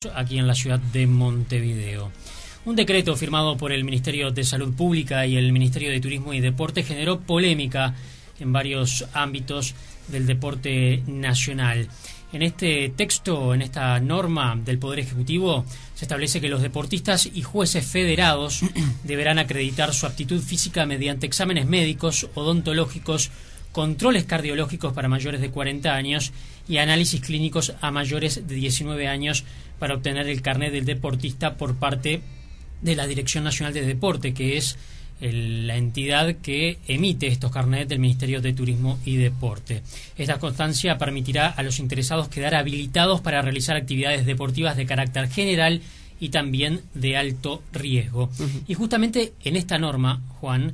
aquí en la ciudad de Montevideo. Un decreto firmado por el Ministerio de Salud Pública y el Ministerio de Turismo y Deporte generó polémica en varios ámbitos del deporte nacional. En este texto, en esta norma del Poder Ejecutivo, se establece que los deportistas y jueces federados deberán acreditar su aptitud física mediante exámenes médicos, odontológicos, controles cardiológicos para mayores de 40 años y análisis clínicos a mayores de 19 años para obtener el carnet del deportista por parte de la Dirección Nacional de Deporte, que es la entidad que emite estos carnets del Ministerio de Turismo y Deporte. Esta constancia permitirá a los interesados quedar habilitados para realizar actividades deportivas de carácter general y también de alto riesgo. Y justamente en esta norma, Juan,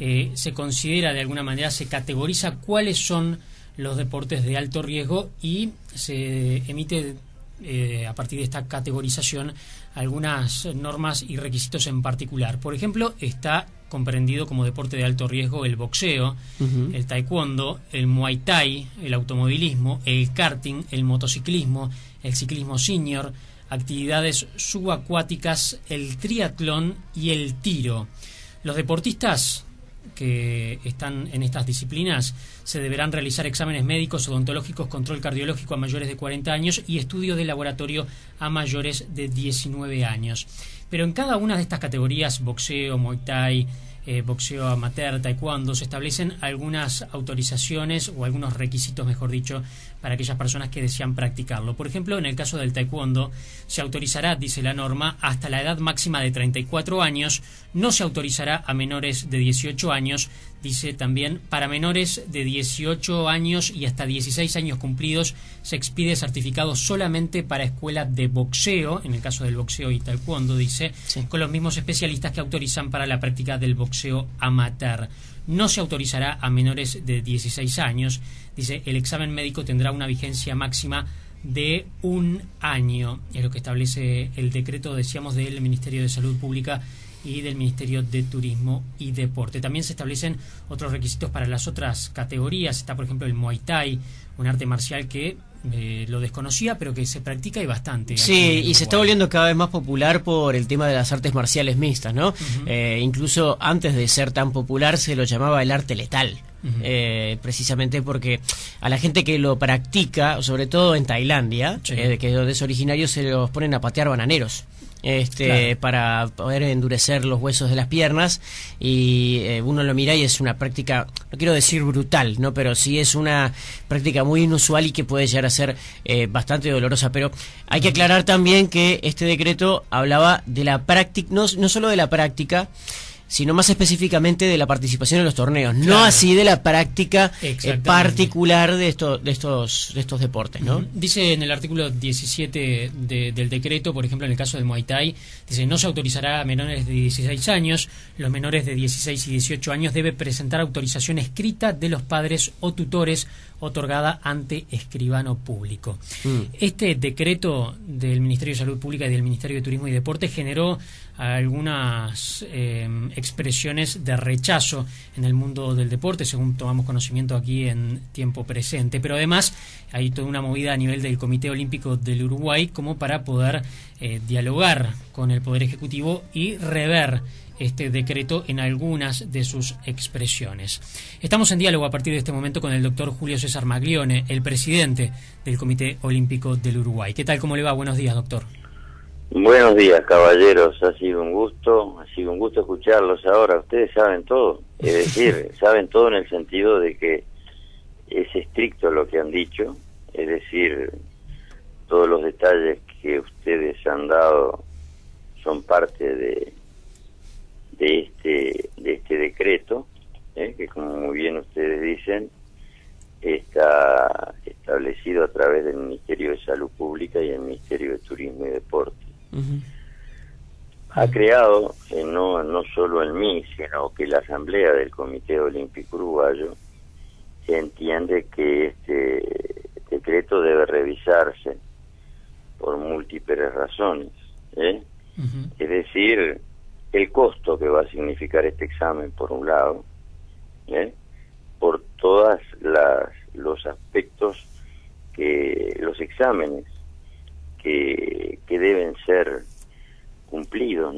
se considera de alguna manera, se categoriza cuáles son los deportes de alto riesgo y se emite a partir de esta categorización algunas normas y requisitos en particular. Por ejemplo, está comprendido como deporte de alto riesgo el boxeo, el taekwondo, el muay thai, el automovilismo, el karting, el motociclismo, el ciclismo senior, actividades subacuáticas, el triatlón y el tiro. Los deportistas que están en estas disciplinas se deberán realizar exámenes médicos, odontológicos, control cardiológico a mayores de 40 años y estudio de laboratorio a mayores de 19 años. Pero en cada una de estas categorías, boxeo, muay thai, boxeo amateur, taekwondo, se establecen algunas autorizaciones o algunos requisitos, mejor dicho, para aquellas personas que desean practicarlo. Por ejemplo, en el caso del taekwondo, se autorizará, dice la norma, hasta la edad máxima de 34 años, no se autorizará a menores de 18 años, dice también, para menores de 18 años y hasta 16 años cumplidos, se expide certificado solamente para escuelas de boxeo, en el caso del boxeo y taekwondo, dice, con los mismos especialistas que autorizan para la práctica del boxeo amateur. No se autorizará a menores de 16 años. Dice, el examen médico tendrá una vigencia máxima de 1 año. Es lo que establece el decreto, decíamos, del Ministerio de Salud Pública y del Ministerio de Turismo y Deporte. También se establecen otros requisitos para las otras categorías. Está, por ejemplo, el Muay Thai, un arte marcial que lo desconocía, pero que se practica y bastante. Sí, y se está volviendo cada vez más popular por el tema de las artes marciales mixtas, ¿no? Incluso antes de ser tan popular se lo llamaba el arte letal. Precisamente porque a la gente que lo practica, sobre todo en Tailandia, que es donde es originario, se los ponen a patear bananeros. Claro, para poder endurecer los huesos de las piernas y uno lo mira y es una práctica, no quiero decir brutal, no, pero sí es una práctica muy inusual y que puede llegar a ser bastante dolorosa. Pero hay que aclarar también que este decreto hablaba de la práctica, no solo de la práctica, sino más específicamente de la participación en los torneos, claro, no así de la práctica particular de estos deportes, ¿no? Dice en el artículo 17 del decreto, por ejemplo, en el caso del Muay Thai, dice, no se autorizará a menores de 16 años, los menores de 16 y 18 años debe presentar autorización escrita de los padres o tutores otorgada ante escribano público. Este decreto del Ministerio de Salud Pública y del Ministerio de Turismo y Deporte generó algunas expresiones de rechazo en el mundo del deporte, según tomamos conocimiento aquí en tiempo presente, pero además hay toda una movida a nivel del Comité Olímpico del Uruguay como para poder dialogar con el Poder Ejecutivo y rever este decreto en algunas de sus expresiones. Estamos en diálogo a partir de este momento con el doctor Julio César Maglione, el presidente del Comité Olímpico del Uruguay. ¿Qué tal? ¿Cómo le va? Buenos días, doctor. Buenos días, caballeros. Ha sido un gusto escucharlos ahora. Ustedes saben todo, es decir, saben todo en el sentido de que es estricto lo que han dicho, es decir, todos los detalles que ustedes han dado son parte de este decreto, que como muy bien ustedes dicen, está establecido a través del Ministerio de Salud Pública y el Ministerio de Turismo y Deporte. Ha creado, no solo en mí, sino que la Asamblea del Comité Olímpico Uruguayo entiende que este decreto debe revisarse por múltiples razones, es decir, el costo que va a significar este examen por un lado, por todas los aspectos que los exámenes que deben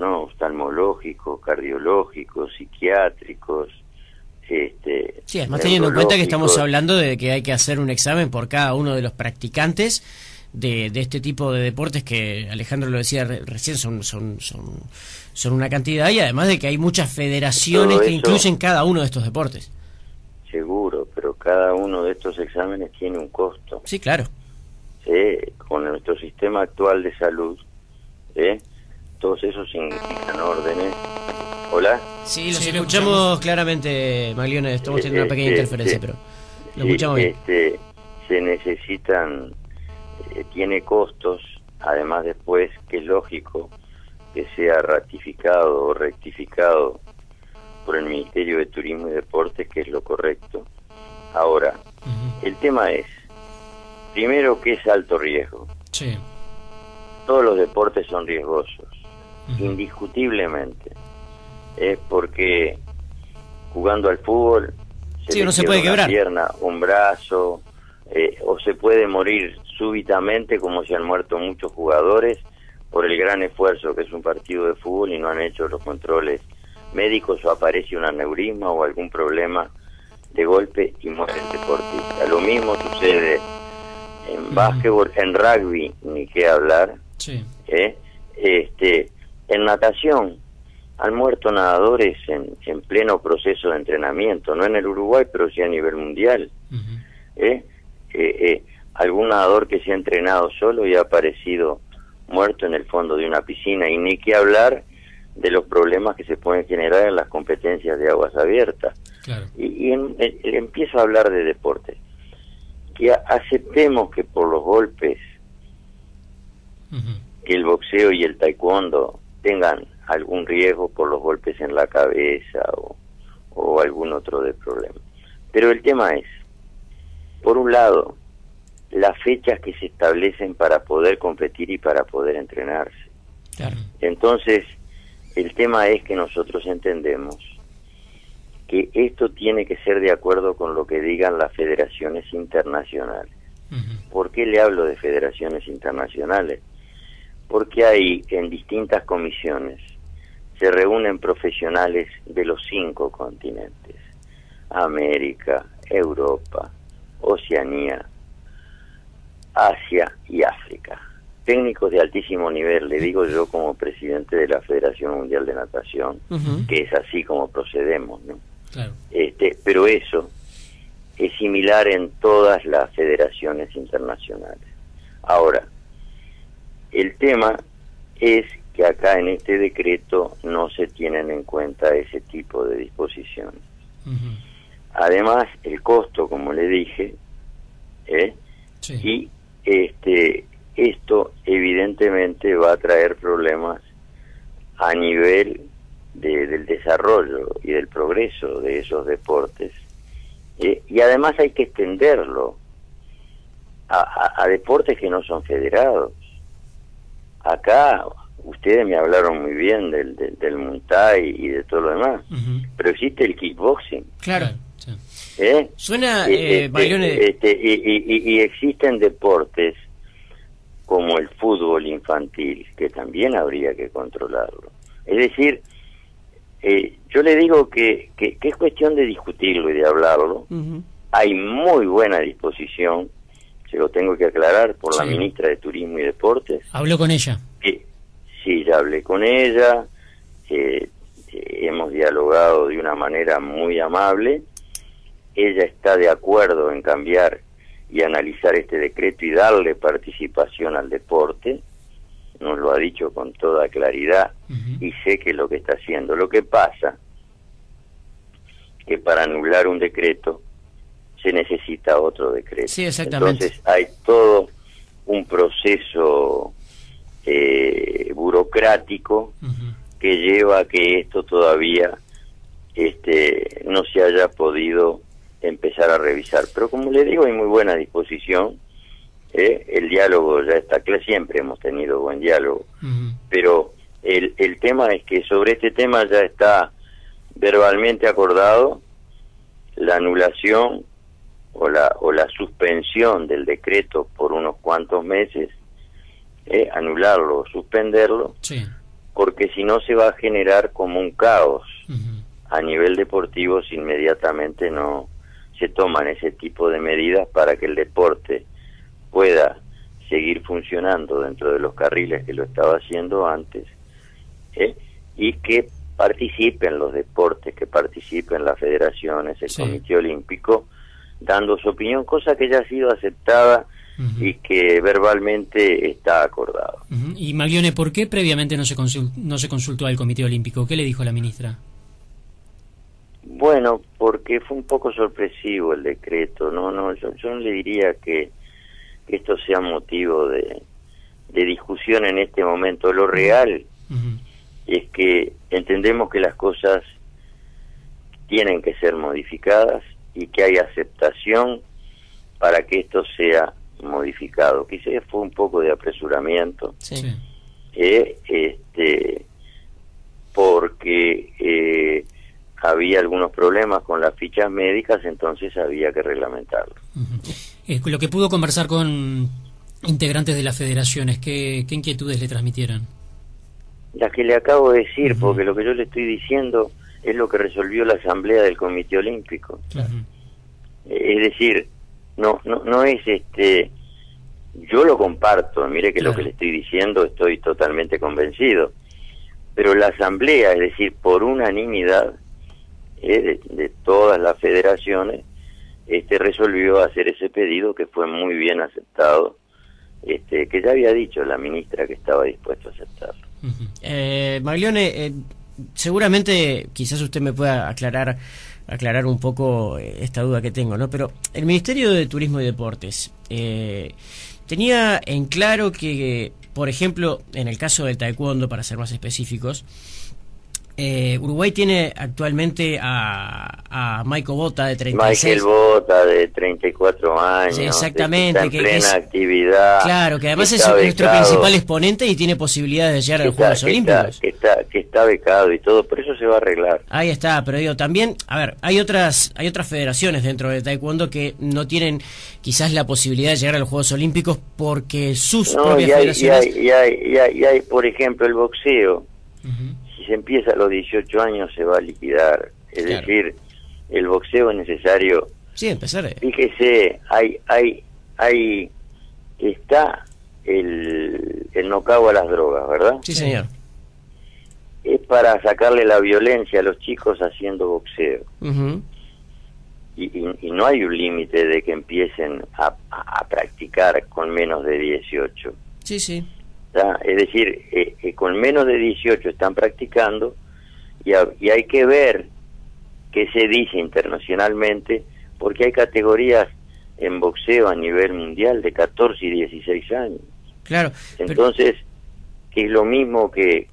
¿no? Oftalmológicos, cardiológicos, psiquiátricos. Sí, además teniendo en cuenta que estamos hablando de que hay que hacer un examen por cada uno de los practicantes de este tipo de deportes que Alejandro lo decía recién, son una cantidad, y además de que hay muchas federaciones que incluyen cada uno de estos deportes. Seguro, pero cada uno de estos exámenes tiene un costo. Sí, claro. Con nuestro sistema actual de salud, todos esos significan órdenes. ¿Hola? Sí, los escuchamos claramente, Maglione. Estamos teniendo una pequeña interferencia, pero lo escuchamos bien. Se necesitan, tiene costos, además después que es lógico que sea ratificado o rectificado por el Ministerio de Turismo y Deportes, que es lo correcto. Ahora, el tema es, primero, que es alto riesgo. Sí. Todos los deportes son riesgosos, indiscutiblemente. Porque jugando al fútbol uno se puede quebrar una pierna, un brazo, o se puede morir súbitamente, como se han muerto muchos jugadores por el gran esfuerzo que es un partido de fútbol y no han hecho los controles médicos, o aparece un aneurisma o algún problema de golpe y muere el deportista. Lo mismo sucede en básquetbol, en rugby, ni qué hablar. Sí. En natación han muerto nadadores en pleno proceso de entrenamiento, no en el Uruguay, pero sí a nivel mundial. Algún nadador que se ha entrenado solo y ha aparecido muerto en el fondo de una piscina, y ni qué hablar de los problemas que se pueden generar en las competencias de aguas abiertas. Claro. Y empiezo a hablar de deporte. Que aceptemos que por los golpes, que el boxeo y el taekwondo tengan algún riesgo por los golpes en la cabeza o algún otro de problema. Pero el tema es, por un lado, las fechas que se establecen para poder competir y para poder entrenarse. Claro. Entonces, el tema es que nosotros entendemos que esto tiene que ser de acuerdo con lo que digan las federaciones internacionales. ¿Por qué le hablo de federaciones internacionales? Porque ahí, en distintas comisiones, se reúnen profesionales de los 5 continentes: América, Europa, Oceanía, Asia y África. Técnicos de altísimo nivel, le digo yo como presidente de la Federación Mundial de Natación, que es así como procedemos, ¿no? Claro. Pero eso es similar en todas las federaciones internacionales. Ahora, el tema es que acá en este decreto no se tienen en cuenta ese tipo de disposiciones. Además, el costo, como le dije, y esto evidentemente va a traer problemas a nivel del desarrollo y del progreso de esos deportes, y además hay que extenderlo a deportes que no son federados. Acá ustedes me hablaron muy bien del Muay Thai y de todo lo demás, pero existe el kickboxing. Claro. Suena, Maglione, y existen deportes como el fútbol infantil, que también habría que controlarlo. Es decir, yo le digo que es cuestión de discutirlo y de hablarlo. Hay muy buena disposición, se lo tengo que aclarar, por la ministra de Turismo y Deportes. ¿Habló con ella? Sí, ya hablé con ella, hemos dialogado de una manera muy amable. Ella está de acuerdo en cambiar y analizar este decreto y darle participación al deporte. Nos lo ha dicho con toda claridad, y sé que es lo que está haciendo. Lo que pasa que para anular un decreto se necesita otro decreto. Sí, exactamente. Entonces hay todo un proceso burocrático que lleva a que esto todavía no se haya podido empezar a revisar. Pero como le digo, hay muy buena disposición. El diálogo ya está claro, siempre hemos tenido buen diálogo, pero el tema es que sobre este tema ya está verbalmente acordado la anulación o la suspensión del decreto por unos cuantos meses, anularlo o suspenderlo, porque si no se va a generar como un caos a nivel deportivo si inmediatamente no se toman ese tipo de medidas para que el deporte pueda seguir funcionando dentro de los carriles que lo estaba haciendo antes, y que participen los deportes, que participen las federaciones, el Comité Olímpico, dando su opinión, cosa que ya ha sido aceptada y que verbalmente está acordado. Y Maglione, ¿por qué previamente no se consultó al Comité Olímpico? ¿Qué le dijo la ministra? Bueno, porque fue un poco sorpresivo el decreto. Yo no le diría que esto sea motivo de discusión en este momento. Lo real es que entendemos que las cosas tienen que ser modificadas y que hay aceptación para que esto sea modificado. Quizás fue un poco de apresuramiento, porque había algunos problemas con las fichas médicas, entonces había que reglamentarlo. Lo que pudo conversar con integrantes de las federaciones, ¿qué inquietudes le transmitieron? Las que le acabo de decir, porque lo que yo le estoy diciendo es lo que resolvió la asamblea del Comité Olímpico. Es decir, no es yo lo comparto, mire que lo que le estoy diciendo estoy totalmente convencido, pero la asamblea, es decir, por unanimidad de todas las federaciones, resolvió hacer ese pedido que fue muy bien aceptado, que ya había dicho la ministra que estaba dispuesto a aceptarlo. Maglione, seguramente quizás usted me pueda aclarar un poco esta duda que tengo, ¿no? Pero el Ministerio de Turismo y Deportes tenía en claro que, por ejemplo, en el caso del taekwondo, para ser más específicos, Uruguay tiene actualmente a Michael Bota de 36. Michael Bota de 34 años. Sí, exactamente. Está en plena actividad. Claro, que además es nuestro principal exponente y tiene posibilidades de llegar a los Juegos Olímpicos. Que está becado y todo, por eso se va a arreglar. Ahí está, pero digo, también, a ver, hay otras federaciones dentro del taekwondo que no tienen quizás la posibilidad de llegar a los Juegos Olímpicos porque sus propias federaciones... Y hay, por ejemplo, el boxeo. Si se empieza a los 18 años se va a liquidar, es decir, el boxeo es necesario. Sí, empezar. Fíjese, hay está el knockout a las drogas, ¿verdad? Sí, señor. Es para sacarle la violencia a los chicos haciendo boxeo. Y no hay un límite de que empiecen a practicar con menos de 18. Sí, sí. Es decir, con menos de 18 están practicando y hay que ver qué se dice internacionalmente, porque hay categorías en boxeo a nivel mundial de 14 y 16 años. Claro. Entonces, que es lo mismo que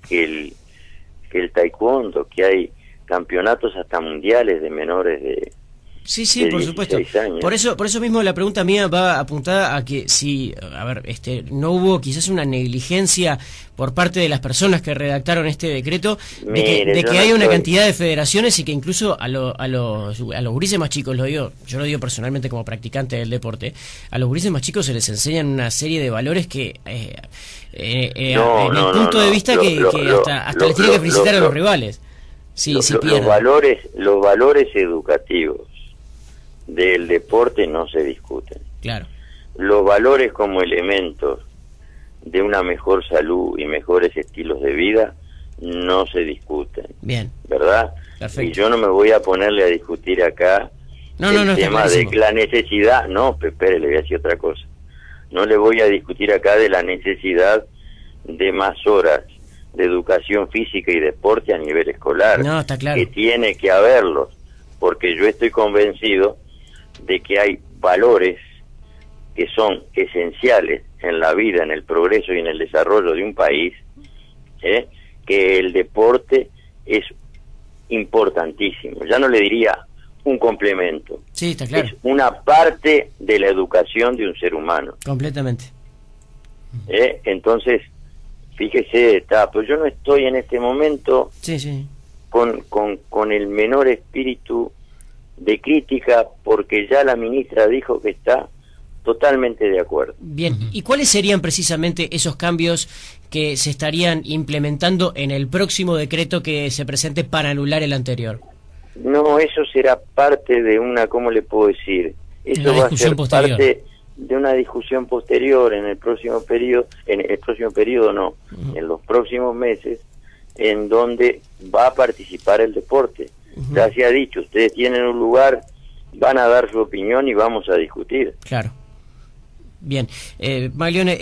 el taekwondo, que hay campeonatos hasta mundiales de menores de... Sí, por supuesto. Años. Por eso mismo la pregunta mía va apuntada a que si, no hubo quizás una negligencia por parte de las personas que redactaron este decreto, de que hay una cantidad de federaciones y que incluso a los gurises más chicos, yo lo digo personalmente como practicante del deporte, a los gurises más chicos se les enseñan una serie de valores que en el punto de vista que hasta les tiene que felicitar a los rivales. Los valores educativos del deporte no se discuten. Claro. Los valores como elementos de una mejor salud y mejores estilos de vida no se discuten. Bien. ¿Verdad? Perfecto. Y yo no me voy a ponerle a discutir acá el tema de la necesidad. No, espere, le voy a decir otra cosa. No le voy a discutir acá de la necesidad de más horas de educación física y deporte a nivel escolar. No, está claro. Que tiene que haberlos, porque yo estoy convencido de que hay valores que son esenciales en la vida, en el progreso y en el desarrollo de un país, que el deporte es importantísimo. Ya no le diría un complemento. Sí, está claro. Es una parte de la educación de un ser humano. Completamente. Entonces, fíjese, pues yo no estoy en este momento con el menor espíritu de crítica, porque ya la ministra dijo que está totalmente de acuerdo. Bien, ¿y cuáles serían precisamente esos cambios que se estarían implementando en el próximo decreto que se presente para anular el anterior. No, eso será parte de una, ¿cómo le puedo decir? Eso va a ser parte de una discusión posterior en el próximo periodo, en los próximos meses, en donde va a participar el deporte. Ya se ha dicho, ustedes tienen un lugar, van a dar su opinión y vamos a discutir. Claro. Bien. Maglione,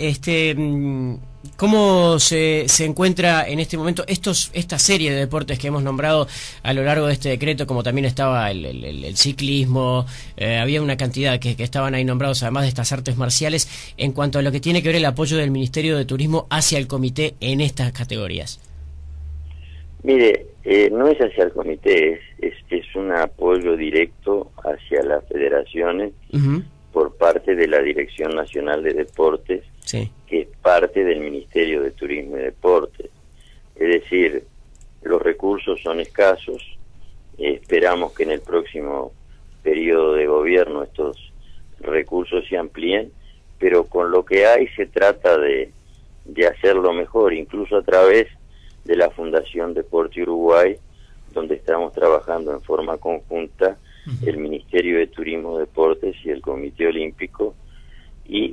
¿cómo se encuentra en este momento esta serie de deportes que hemos nombrado a lo largo de este decreto, como también estaba el ciclismo, había una cantidad que estaban ahí nombrados, además de estas artes marciales, en cuanto a lo que tiene que ver el apoyo del Ministerio de Turismo hacia el comité en estas categorías? Mire, no es hacia el comité, es un apoyo directo hacia las federaciones por parte de la Dirección Nacional de Deportes, sí, que es parte del Ministerio de Turismo y Deportes. Es decir, los recursos son escasos, esperamos que en el próximo periodo de gobierno estos recursos se amplíen, pero con lo que hay se trata de hacerlo mejor, incluso a través de la Fundación Deporte Uruguay, donde estamos trabajando en forma conjunta el Ministerio de Turismo y Deportes y el Comité Olímpico, y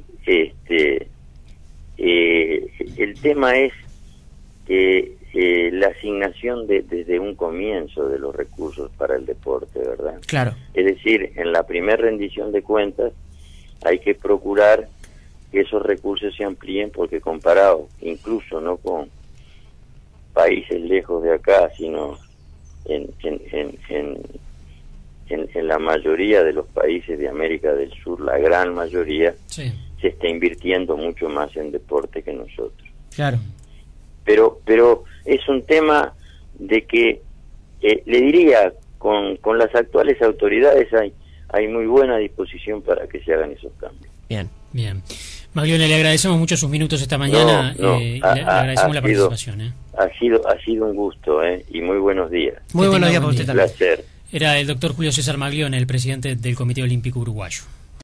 el tema es la asignación desde un comienzo de los recursos para el deporte, ¿verdad? Claro. Es decir, en la primera rendición de cuentas hay que procurar que esos recursos se amplíen, porque comparado incluso no con países lejos de acá, sino en la mayoría de los países de América del Sur, la gran mayoría, sí, se está invirtiendo mucho más en deporte que nosotros. Claro. Pero es un tema de que, le diría, con las actuales autoridades hay muy buena disposición para que se hagan esos cambios. Bien. Bien. Maglione, le agradecemos mucho sus minutos esta mañana, le agradecemos la participación. Ha sido un gusto, y muy buenos días. Muy buenos días para usted también. Un placer. Era el doctor Julio César Maglione, el presidente del Comité Olímpico Uruguayo.